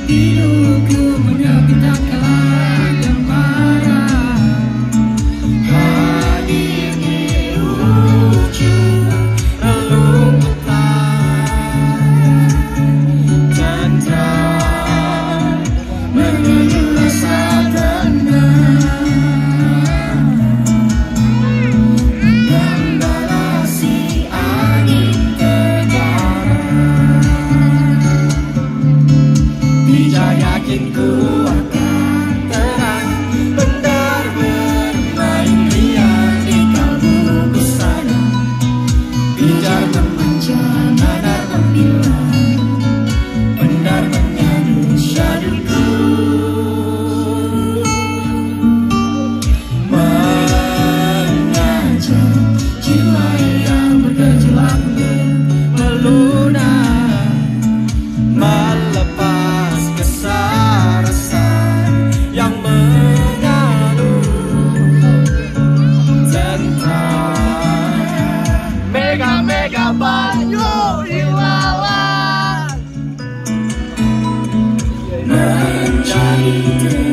Hidupku menepi takkan marah. Hadirnya ujung relung petang, tenang menuju rasa tenang. Membalasi angin tenggara, bijak yakin ku akan terang. Benar bermain riang di kalbuku sana, bijak memanja nanar membilang, benar menyadu syaduku. Mengajak jiwa yang bergejolak melunak, melepas kesarasan yang mengaluh tentang mega-mega Banyu Ilalang. Mencari